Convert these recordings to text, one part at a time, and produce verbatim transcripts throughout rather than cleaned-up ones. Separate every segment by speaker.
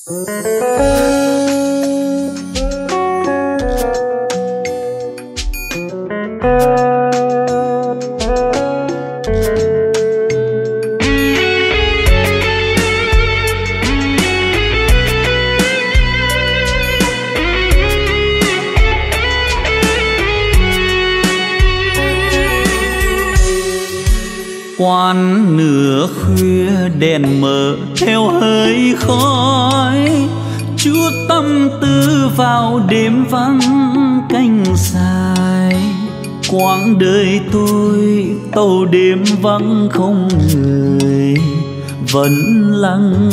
Speaker 1: Quán nửa khuya đèn mờ theo hơi khói, chút tâm tư vào đêm vắng canh dài. Quãng đời tôi tàu đêm vắng không người, vẫn lặng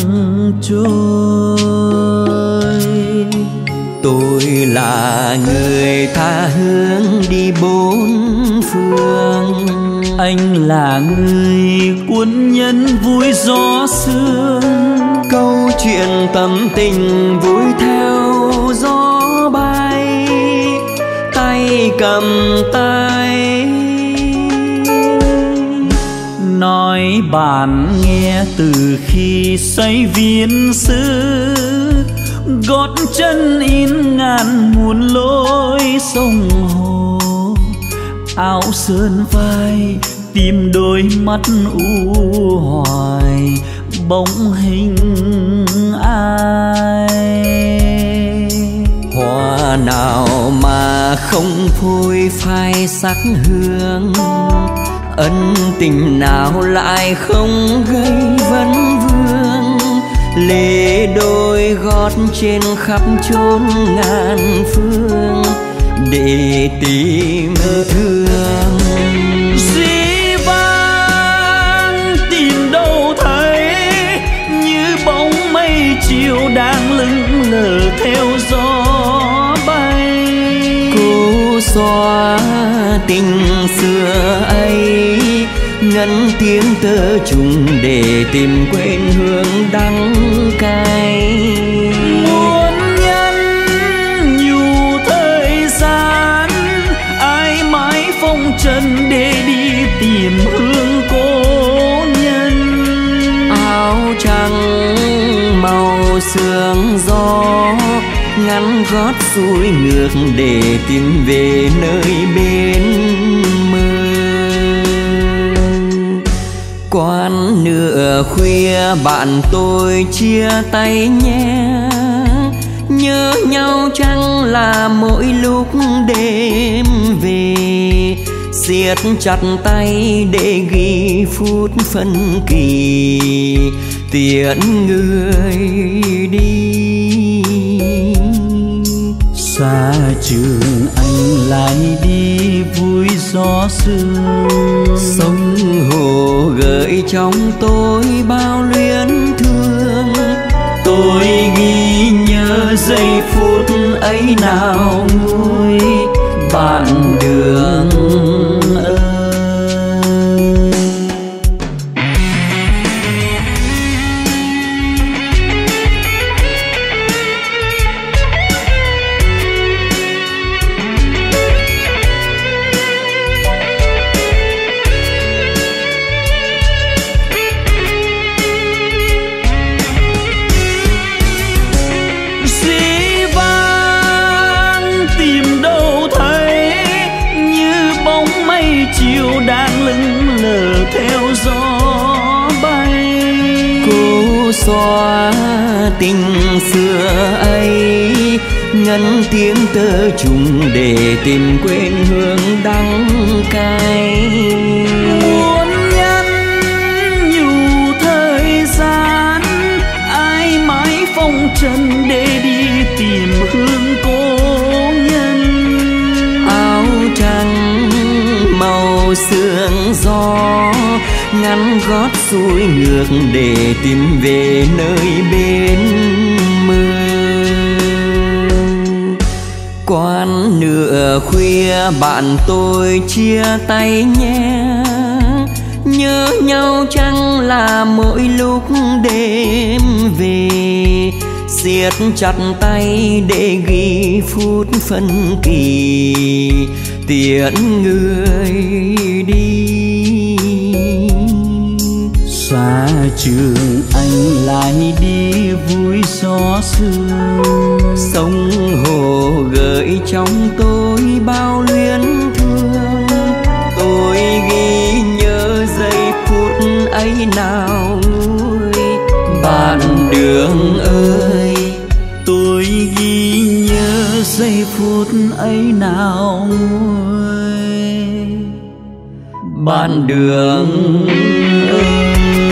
Speaker 1: trôi.
Speaker 2: Tôi là người tha hương đi bốn phương,
Speaker 1: anh là người quân nhân vui gió sương.
Speaker 2: Câu chuyện tâm tình vui theo gió bay, tay cầm tay.
Speaker 1: Nói bạn nghe từ khi xây viên xứ, gót chân in ngàn muôn lối sông hồ. Áo sơn vai tìm đôi mắt u hoài, bóng hình ai.
Speaker 2: Hoa nào mà không phôi phai sắc hương, ân tình nào lại không gây vấn vương. Lê đôi gót trên khắp chốn ngàn phương để tìm thương.
Speaker 1: Dĩ vãng tìm đâu thấy, như bóng mây chiều đang lững lờ theo gió bay.
Speaker 2: Cố xóa tình xưa ấy, ngân tiếng tơ trùng để tìm quên hương đắng cay.
Speaker 1: Muôn nhân nhiều thời gian, ai mãi phong trần để đi tìm hương cố nhân.
Speaker 2: Áo trắng màu sương gió, ngắn gót xuôi ngược để tìm về nơi bên mơ. Quán nửa khuya bạn tôi chia tay nhé, nhớ nhau chăng là mỗi lúc đêm về. Siết chặt tay để ghi phút phân kỳ, tiễn người đi.
Speaker 1: Xa trường anh lại đi vui gió sương,
Speaker 2: sông hồ gợi trong tôi bao luyến thương.
Speaker 1: tôi ghi nhớ giây phút ấy nào nguôi bạn đường ơi. Chiều đang lững lờ theo gió bay.
Speaker 2: Cố xóa tình xưa ấy, ngân tiếng tơ trùng để tìm quên hương đắng cay.
Speaker 1: Muôn nhân nhiều thời gian, ai mãi phong trần để đi tìm hương cố nhân.
Speaker 2: Áo trắng màu sương gió, ngắn gót xuôi ngược để tìm về nơi bên mơ. Quán nửa khuya bạn tôi chia tay nhé, nhớ nhau chăng là mỗi lúc đêm về. Siết chặt tay để ghi phút phân kỳ, tiễn người đi.
Speaker 1: Xa xa trường anh lại đi vui gió sương.
Speaker 2: Sông hồ gợi trong tôi bao luyến thương, tôi ghi nhớ giây phút ấy nào nguôi. Bạn đường ơi,
Speaker 1: tôi ghi nhớ giây phút ấy nào nguôi.
Speaker 2: Bạn đường ơi.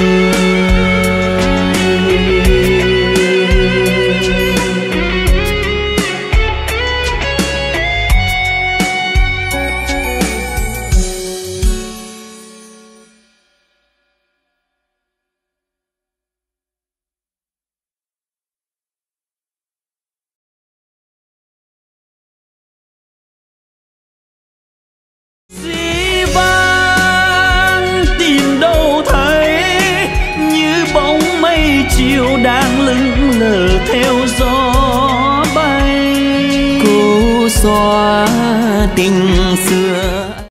Speaker 1: Dĩ vãng tìm đâu thấy, như bóng mây chiều đang lững lờ theo gió bay.
Speaker 2: Cố xóa tình xưa